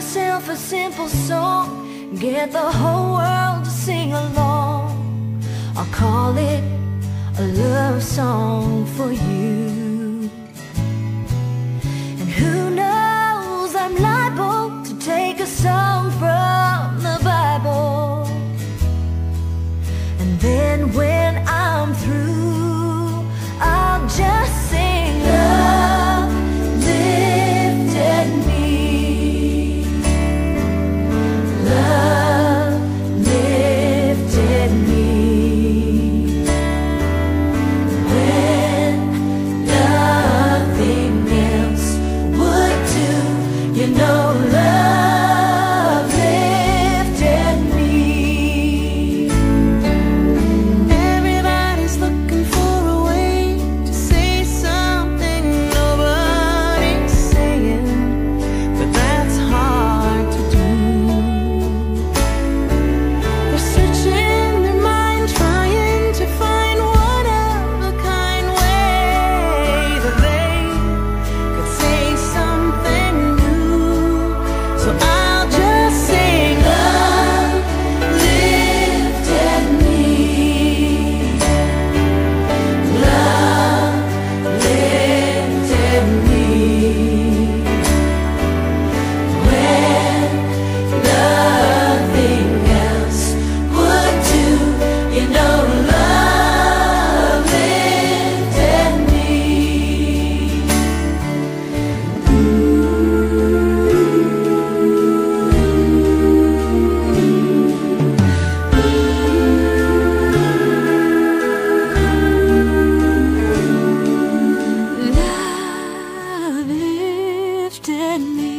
myself a simple song, get the whole world to sing along. I'll call it a love song for you. And who knows, I'm liable to take a song from the Bible, and then when I'm through, I'll just sing love lifted me. Love lifted me. When nothing else would do, you know, love lifted me. Everybody's looking for a way to say something nobody's saying, but that's hard to do. They're searching their mind, trying to find one of a kind way that they could say something new. So I'll just sing love Lifted me. Love lifted me. When nothing else would do, you know, love lifted me. Love lifted me.